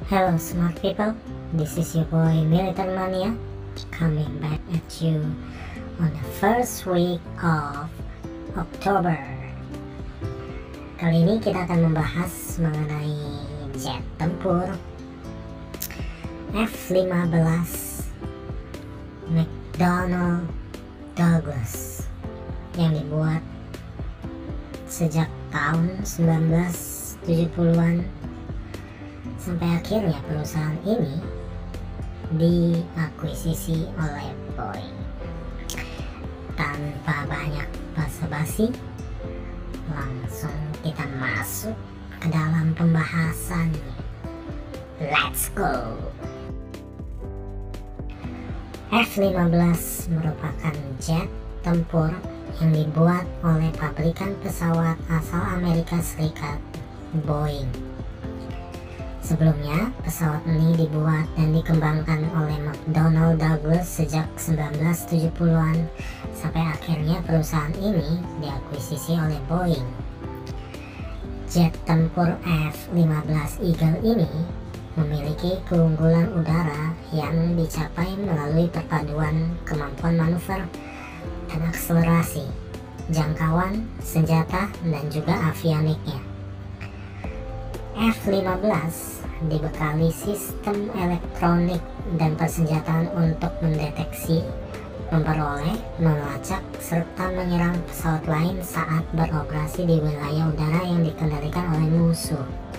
Hello smart people, this is your boy Militer Mania coming back at you on the first week of October. Kali ini kita akan membahas mengenai jet tempur F-15 McDonnell Douglas yang dibuat sejak tahun 1970-an sampai akhirnya perusahaan ini diakuisisi oleh Boeing. Tanpa banyak basa-basi, langsung kita masuk ke dalam pembahasannya. Let's go! F-15 merupakan jet tempur yang dibuat oleh pabrikan pesawat asal Amerika Serikat, Boeing. Sebelumnya, pesawat ini dibuat dan dikembangkan oleh McDonnell Douglas sejak 1970-an sampai akhirnya perusahaan ini diakuisisi oleh Boeing. Jet tempur F-15 Eagle ini memiliki keunggulan udara yang dicapai melalui perpaduan kemampuan manuver dan akselerasi, jangkauan, senjata, dan juga avioniknya. F-15 dibekali sistem elektronik dan persenjataan untuk mendeteksi, memperoleh, melacak, serta menyerang pesawat lain saat beroperasi di wilayah udara yang dikendalikan oleh musuh.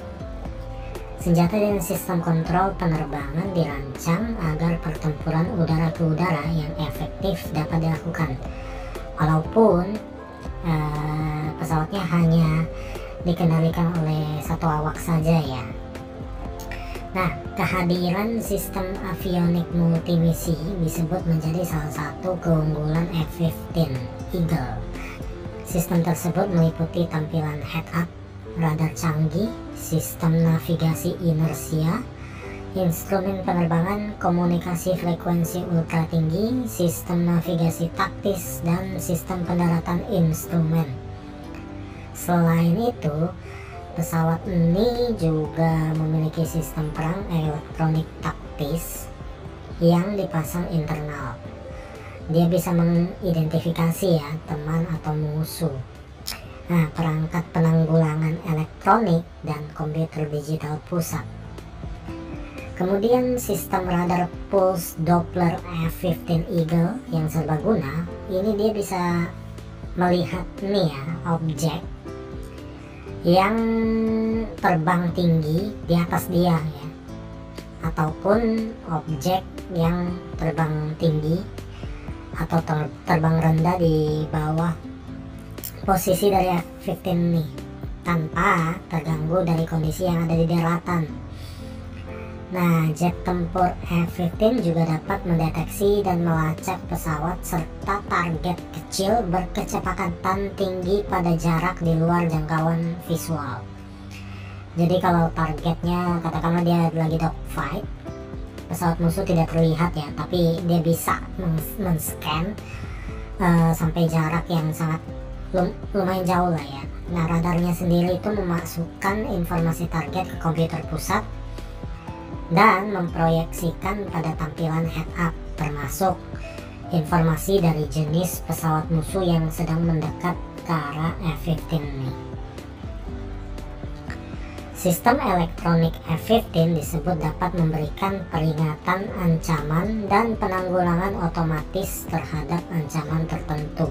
Senjata dan sistem kontrol penerbangan dirancang agar pertempuran udara ke udara yang efektif dapat dilakukan, walaupun pesawatnya hanya dikendalikan oleh satu awak saja ya. Nah, kehadiran sistem avionik multimisi disebut menjadi salah satu keunggulan F-15 Eagle. Sistem tersebut meliputi tampilan head-up, radar canggih, sistem navigasi inersia, instrumen penerbangan, komunikasi frekuensi ultra tinggi, sistem navigasi taktis, dan sistem pendaratan instrumen. Selain itu, pesawat ini juga memiliki sistem perang elektronik taktis yang dipasang internal. Dia bisa mengidentifikasi ya teman atau musuh. Nah, perangkat penanggulangan elektronik dan komputer digital pusat. Kemudian sistem radar pulse Doppler F-15 Eagle yang serbaguna. Ini dia bisa melihat nih ya, objek yang terbang tinggi di atas dia ya, ataupun objek yang terbang tinggi atau terbang rendah di bawah posisi dari F-15 ini tanpa terganggu dari kondisi yang ada di daratan. Nah, jet tempur F-15 juga dapat mendeteksi dan melacak pesawat serta target kecil berkecepatan tinggi pada jarak di luar jangkauan visual. Jadi kalau targetnya katakanlah dia lagi dogfight, pesawat musuh tidak terlihat ya, tapi dia bisa men-scan sampai jarak yang sangat lumayan jauh lah ya. Nah, radarnya sendiri itu memasukkan informasi target ke komputer pusat dan memproyeksikan pada tampilan head-up, termasuk informasi dari jenis pesawat musuh yang sedang mendekat ke arah F-15 ini. Sistem elektronik F-15 disebut dapat memberikan peringatan ancaman dan penanggulangan otomatis terhadap ancaman tertentu.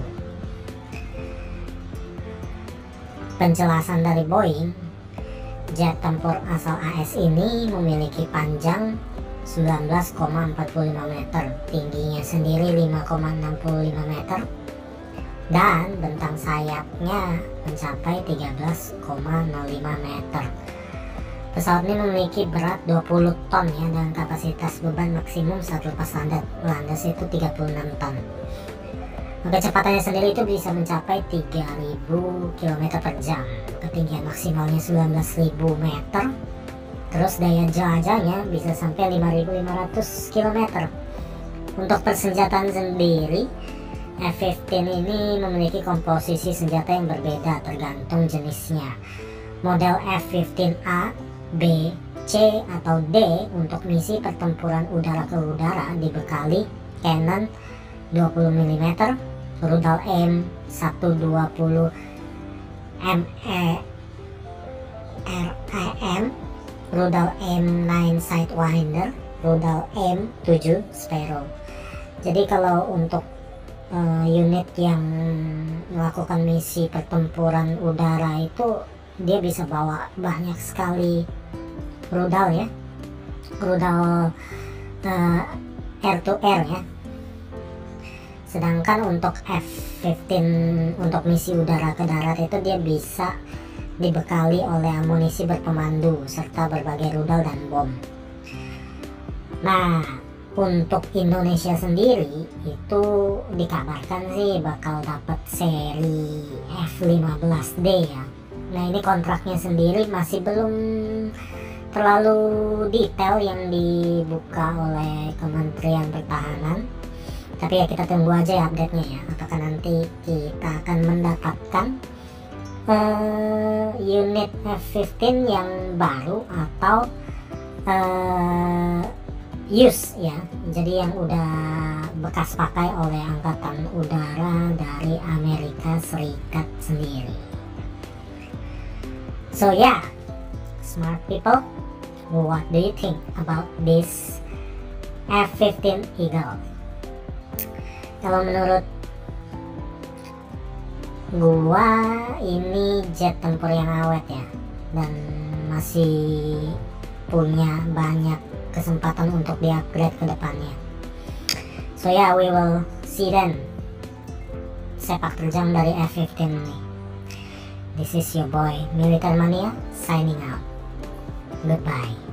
Penjelasan dari Boeing, jet tempur asal AS ini memiliki panjang 19,45 meter, tingginya sendiri 5,65 meter, dan bentang sayapnya mencapai 13,05 meter. Pesawat ini memiliki berat 20 ton ya, dan kapasitas beban maksimum saat lepas landas itu 36 ton. Kecepatannya sendiri itu bisa mencapai 3000 km per jam, ketinggian maksimalnya 19.000 meter, terus daya jelajahnya bisa sampai 5.500 km. Untuk persenjataan sendiri, F-15 ini memiliki komposisi senjata yang berbeda tergantung jenisnya. Model F-15A, B, C atau D untuk misi pertempuran udara ke udara dibekali Cannon 20 mm, rudal M120 MERAM, rudal M9 Sidewinder, rudal M7 Sparrow. Jadi kalau untuk unit yang melakukan misi pertempuran udara itu dia bisa bawa banyak sekali rudal ya, rudal air to air ya. Sedangkan untuk F-15 untuk misi udara ke darat itu dia bisa dibekali oleh amunisi berpemandu serta berbagai rudal dan bom. Nah, untuk Indonesia sendiri itu dikabarkan sih bakal dapat seri F-15D ya. Nah, ini kontraknya sendiri masih belum terlalu detail yang dibuka oleh Kementerian Pertahanan. Tapi ya kita tunggu aja ya update-nya ya. Apakah nanti kita akan mendapatkan unit F-15 yang baru atau use ya, jadi yang udah bekas pakai oleh angkatan udara dari Amerika Serikat sendiri. So yeah, smart people, what do you think about this F-15 Eagle? Kalau menurut gua ini jet tempur yang awet ya, dan masih punya banyak kesempatan untuk di-upgrade ke depannya. So yeah, we will see then sepak terjang dari F-15 ini. This is your boy Militer Mania signing out. Goodbye.